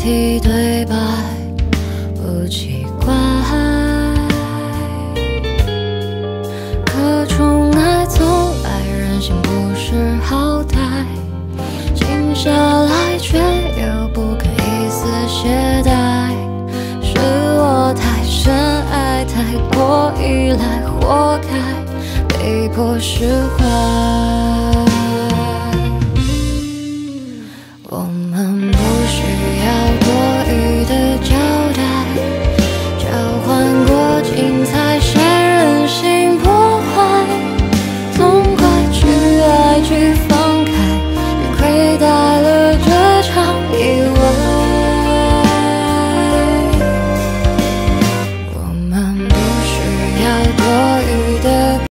题对白不奇怪，可宠爱从来人性不识好歹，静下来却又不可一丝懈怠，是我太深爱，太过依赖，活该被迫释怀。